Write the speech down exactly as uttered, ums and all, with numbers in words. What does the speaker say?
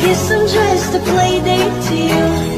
guess I'm just a play date to you.